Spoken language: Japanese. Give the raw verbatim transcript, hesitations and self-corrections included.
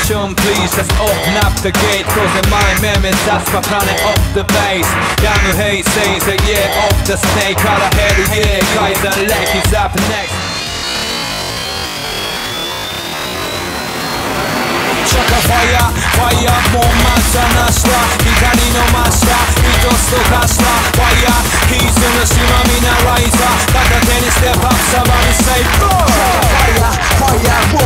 attention please, let's open up the gate. Closing my memories, that's my planet of the base. Down the hay says the year of the snake. Out of head, yeah, guys, the leg is up next. シャカファイヤー、ファイヤーもうまさなした光の真下、一つと化したファイヤー、ヒースの島みなライザー片手にステップアップサバにセイフ。シャカファイヤー、ファイヤーもう